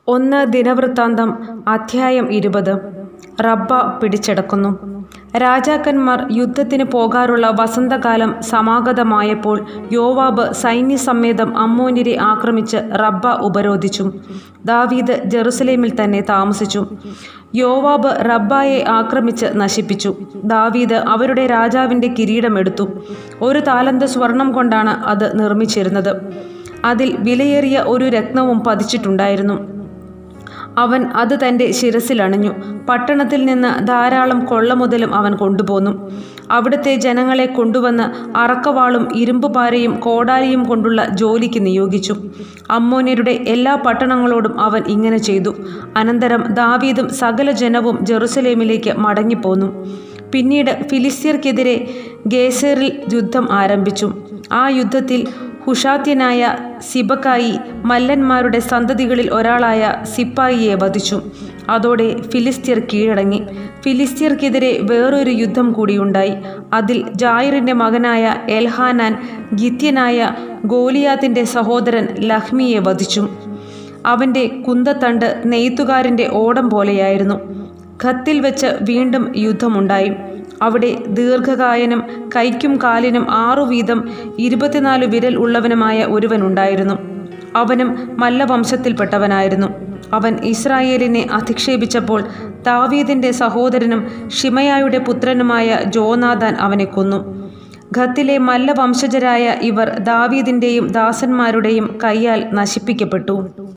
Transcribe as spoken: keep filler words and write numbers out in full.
ഒന്ന് ദിനവൃത്താന്തം അധ്യായം ഇരുപത്. റബ്ബ പിടിച്ചടക്കുന്നു. രാജാക്കന്മാർ യുദ്ധത്തിന് പോകാറുള്ള വസന്തകാലം സമാഗതമായപ്പോൾ യോവാബ് സൈന്യസമേതം അമ്മോന്യരെ ആക്രമിച്ച് റബ്ബ ഉപരോധിച്ചു. ദാവീദ് ജെറുസലേമിൽ തന്നെ താമസിച്ചു. യോവാബ് റബ്ബായെ ആക്രമിച്ച് നശിപ്പിച്ചു. ദാവീദ് അവരുടെ രാജാവിൻ്റെ കിരീടമെടുത്തു. ഒരു താലന്ത് സ്വർണം കൊണ്ടാണ് അത് നിർമ്മിച്ചിരുന്നത്. അതിൽ വിലയേറിയ ഒരു രത്നവും പതിച്ചിട്ടുണ്ടായിരുന്നു. അവൻ അത് തൻ്റെ ശിരസിലണിഞ്ഞു. പട്ടണത്തിൽ നിന്ന് ധാരാളം കൊള്ളമുതലും അവൻ കൊണ്ടുപോന്നു. അവിടുത്തെ ജനങ്ങളെ കൊണ്ടുവന്ന് അറക്കവാളും ഇരുമ്പുപാരയും കോടാലിയും കൊണ്ടുള്ള ജോലിക്ക് നിയോഗിച്ചു. അമ്മോന്യരുടെ എല്ലാ പട്ടണങ്ങളോടും അവൻ ഇങ്ങനെ ചെയ്തു. അനന്തരം ദാവീദും സകല ജനവും ജെറുസലേമിലേക്ക് മടങ്ങിപ്പോന്നു. പിന്നീട് ഫിലിസ്ത്യർക്കെതിരെ ഗേസെറിൽ യുദ്ധം ആരംഭിച്ചു. ആ യുദ്ധത്തിൽ ഹുഷാത്യനായ സിബക്കായി മല്ലന്മാരുടെ സന്തതികളിൽ ഒരാളായ സിപ്പായിയെ വധിച്ചു. അതോടെ ഫിലിസ്ത്യർ കീഴടങ്ങി. ഫിലിസ്ത്യർക്കെതിരെ വേറൊരു യുദ്ധം കൂടിയുണ്ടായി. അതിൽ ജായിറിൻ്റെ മകനായ എൽഹാനാൻ ഗിത്യനായ ഗോലിയാത്തിൻ്റെ സഹോദരൻ ലഹ്മിയെ വധിച്ചു. അവൻ്റെ കുന്തത്തണ്ട് നെയ്ത്തുകാരൻ്റെ ഓടം പോലെയായിരുന്നു. ഖത്തിൽ വെച്ച് വീണ്ടും യുദ്ധമുണ്ടായി. അവിടെ ദീർഘകായനും കൈക്കും കാലിനും ആറു വീതം ഇരുപത്തിനാല് വിരൽ ഉള്ളവനുമായ ഒരുവനുണ്ടായിരുന്നു. അവനും മല്ലവംശത്തിൽപ്പെട്ടവനായിരുന്നു. അവൻ ഇസ്രായേലിനെ അധിക്ഷേപിച്ചപ്പോൾ ദാവീദിൻ്റെ സഹോദരനും ഷിമയായുടെ പുത്രനുമായ ജോനാഥാൻ അവനെ കൊന്നു. ഖത്തിലെ മല്ലവംശജരായ ഇവർ ദാവീദിൻ്റെയും ദാസന്മാരുടെയും കയ്യാൽ നശിപ്പിക്കപ്പെട്ടു.